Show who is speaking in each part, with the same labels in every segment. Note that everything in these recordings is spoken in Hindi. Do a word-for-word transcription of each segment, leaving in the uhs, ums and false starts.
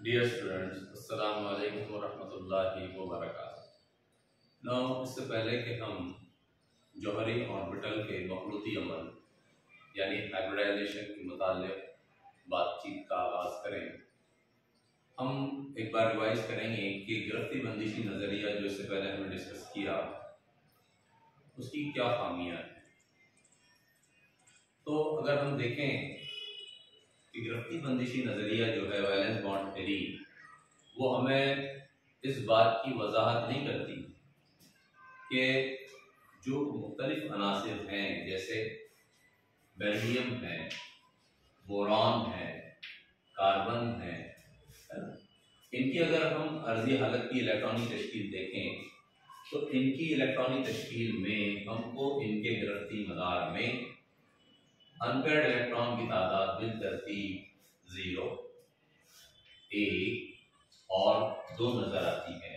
Speaker 1: डियर स्टूडेंट्स, अस्सलाम वालेकुम वरहमतुल्लाहि वबरकातुहू। नाउ इससे पहले कि हम जौहरी ऑर्बिटल के मखलूती अमल यानी हाइब्रिडाइजेशन के मुताल्लिक़ बातचीत का आगाज़ करें, हम एक बार रिवाइज करेंगे कि गिरफ्ती बंदिशी नज़रिया जो इससे पहले हमने डिस्कस किया उसकी क्या खामियाँ हैं। तो अगर हम देखें कि गिरफ्ती बंदिशी नज़रिया जो है वैलेंस बॉन्ड थ्योरी, वो हमें इस बात की वजाहत नहीं करती कि जो मुख्तलिफ अनासिर हैं जैसे बेरिलियम है, बोरॉन है, कार्बन है, इनकी अगर हम अर्जी हालत की इलेक्ट्रॉनिक तश्कील देखें तो इनकी इलेक्ट्रॉनिक तश्कील में हमको इनके गिरफ्ती मदार में अनपेयर्ड इलेक्ट्रॉन की तादाद बिल तरतीब जीरो, एक और दो नजर आती है।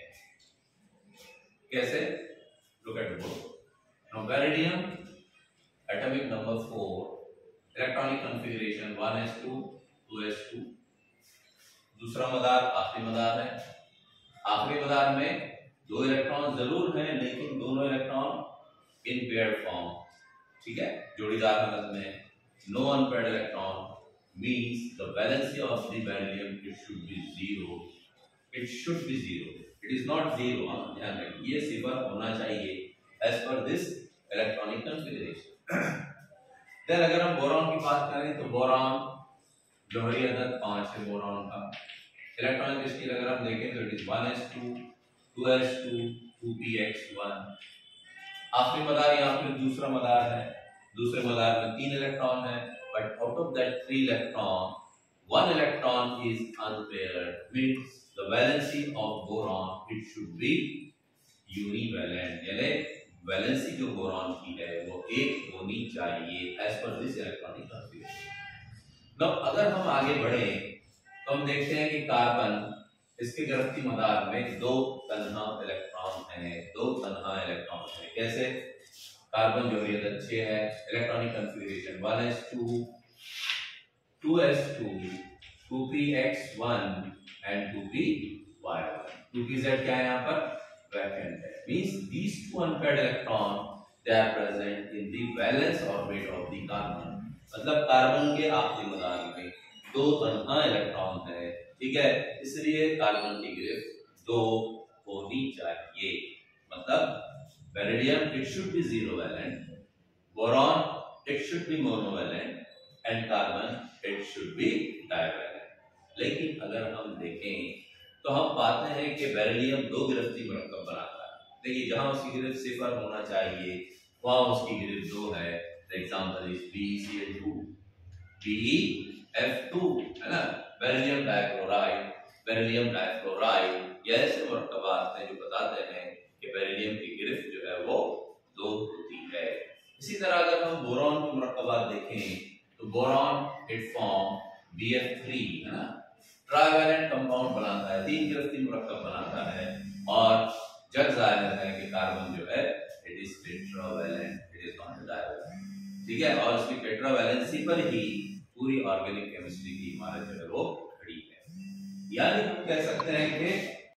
Speaker 1: कैसे? Look at the book. Now beryllium atomic number four, electronic configuration one S two two S two. दूसरा मदार आखिरी मदार है। आखिरी मदार में दो इलेक्ट्रॉन जरूर हैं लेकिन दोनों इलेक्ट्रॉन इन पेयर्ड फॉर्म, ठीक है, जोड़ीदार हालत में। No unpaired electron means the valency of the beryllium it should be zero. It should be zero. It is not zero. हाँ, ध्यान रखें, ये सिफर होना चाहिए as per this electronic configuration. then अगर हम बोरॉन की बात करें तो बोरॉन जौहरी अदद पाँच है। बोरॉन का इलेक्ट्रॉनिक तश्कील अगर हम देखें तो it is one S two, two S two, two P X one. आखिरी मदार यहाँ पर दूसरा मदार है। दूसरे मदार में तीन इलेक्ट्रॉन है, but out of that three electron one electron is unpaired, means the valency of boron it should be univalent, यानी वैलेंसी जो बोरॉन की है वो एक होनी चाहिए as per this electronic configuration. अब अगर हम आगे बढ़े तो हम देखते हैं कि कार्बन, इसके गिरफ्ती मदार में दो तन्हा इलेक्ट्रॉन हैं, दो तन्हा इलेक्ट्रॉन हैं। कैसे? कार्बन जौहरी अदद छह है, electronic configuration one S two, two S two, two P X one and two P Y one. Two P Z क्या है यहाँ पर? वैकेंट है। Means these two unpaired electron they are present in the valence orbit of the carbon. मतलब कार्बन के आखिरी मदार में दो तन्हा इलेक्ट्रॉन है, ठीक है, इसलिए कार्बन की गिरफ्त दो होनी चाहिए। मतलब Beryllium it should be zero valent, boron it should be monovalent and carbon it should be divalent। लेकिन अगर हम देखें तो हम पाते हैं कि बेरिलियम दो गिरफ्ती मरकब बनाता है। देखिए, जहां उसकी गिरफ्त सिफर होना चाहिए वहां उसकी गिरफ्त दो है। Example is B E C L two, B E F two, है ना। बेरिलियम डाइक्लोराइड, बेरिलियम डाइफ्लोराइड, ये ऐसे मरकबात हैं जो बताते हैं कि बेरिलियम की गिरफ्त जो है वो दो होती है। इसी तरह अगर हम बोरॉन की मरकबात देखें तो boron it form B F three, है ना, ट्राइवैलेंट कंपाउंड बनाता है, तीन गिरफ्ती मरकब बनाता है। और जग जाहिर है कि कार्बन जो है it is tetravalent, it is not divalent, ठीक है। और इसकी टेट्रावैलेंसी पर ही पूरी ऑर्गेनिक केमिस्ट्री की इमारत जो है वो खड़ी है। यानी हम कह सकते हैं कि